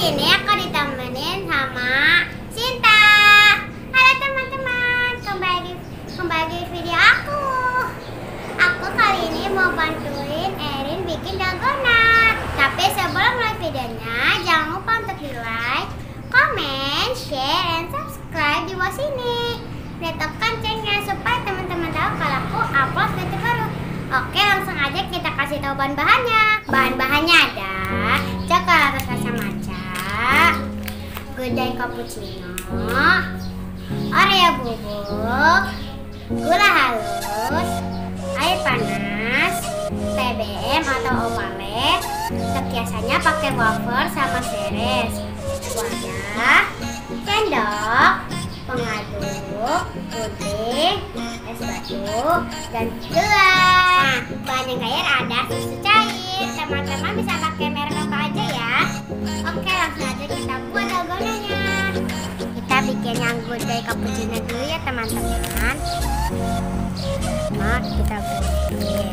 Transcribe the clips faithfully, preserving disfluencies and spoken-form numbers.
ini aku ditemenin sama Sinta. Halo teman-teman, kembali kembali di video aku. Aku kali ini mau bantuin Erin bikin dalgona. Tapi sebelum mulai videonya, jangan lupa untuk di like, comment, share, and subscribe di bawah sini. Dan tekan loncengnya supaya teman-teman tahu kalau aku upload video baru. Oke, langsung aja kita kasih tahu bahan-bahannya. Bahan-bahannya ada coklat rasa matcha, gudai cappuccino, Oreo bubuk, gula halus, air panas, T B M atau ovale. Kiasannya pakai wafer sama seres. Wadah, sendok, pengaduk, puding, es batu, dan gelas. Bahan yang cair ada susu cair. Teman-teman bisa pakai merek apa aja ya. Oke, langsung aja kita buat dalgonanya. Kita bikin yang gudai cappuccino dulu ya teman-teman. Nah, kita bikin.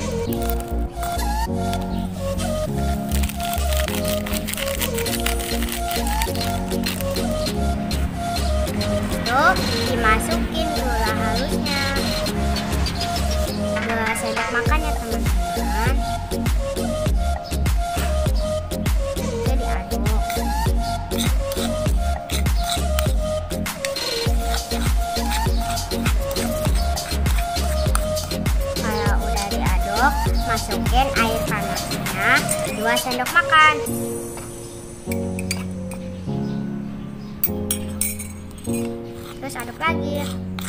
Tuh, dimasukin gula halusnya. Dua sendok makan ya teman-teman. Oke, diaduk. Kalau udah diaduk, masukin air panasnya dua sendok makan. Terus aduk lagi.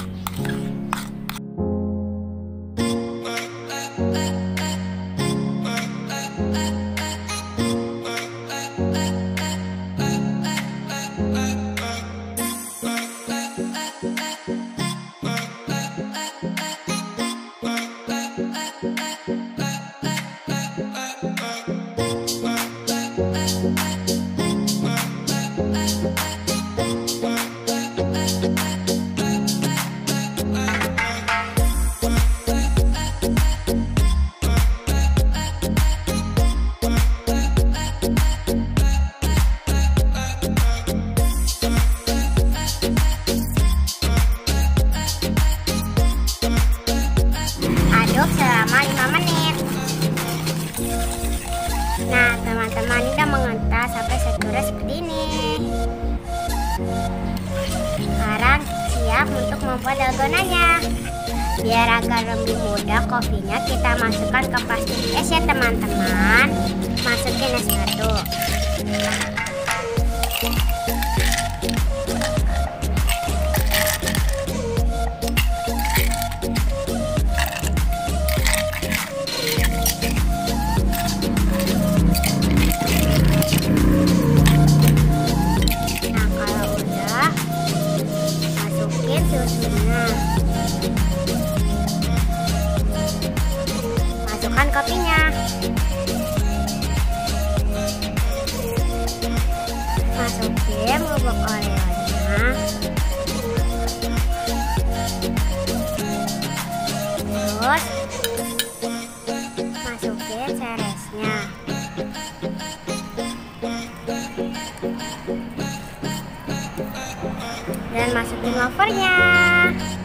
Selama lima menit. Nah teman-teman, ini udah mengental sampai teksturnya seperti ini. Sekarang siap untuk membuat dalgonanya. Biar agar lebih mudah kopinya, kita masukkan ke plastik es ya teman-teman. Masukin es batu. Masukkan kopinya. Masukin bubuk oreonya. Terus masukin seresnya. Dan masukin wafernya.